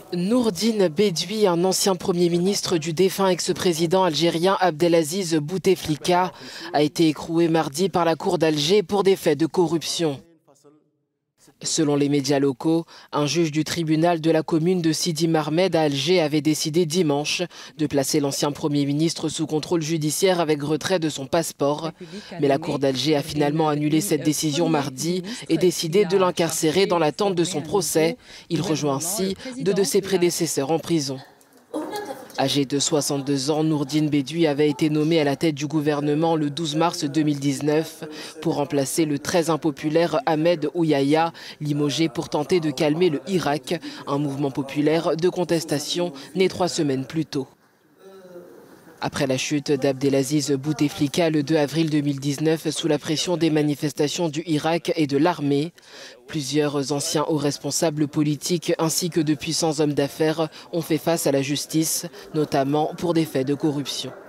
Nourdine Bedoui, un ancien Premier ministre du défunt ex-président algérien Abdelaziz Bouteflika, a été écroué mardi par la cour d'Alger pour des faits de corruption. Selon les médias locaux, un juge du tribunal de la commune de Sidi Marmed à Alger avait décidé dimanche de placer l'ancien Premier ministre sous contrôle judiciaire avec retrait de son passeport. Mais la cour d'Alger a finalement annulé cette décision mardi et décidé de l'incarcérer dans l'attente de son procès. Il rejoint ainsi deux de ses prédécesseurs en prison. Âgé de 62 ans, Nourdine Bedoui avait été nommé à la tête du gouvernement le 12 mars 2019 pour remplacer le très impopulaire Ahmed Ouyaya, limogé pour tenter de calmer le Hirak, un mouvement populaire de contestation né 3 semaines plus tôt. Après la chute d'Abdelaziz Bouteflika le 2 avril 2019 sous la pression des manifestations du Hirak et de l'armée, plusieurs anciens hauts responsables politiques ainsi que de puissants hommes d'affaires ont fait face à la justice, notamment pour des faits de corruption.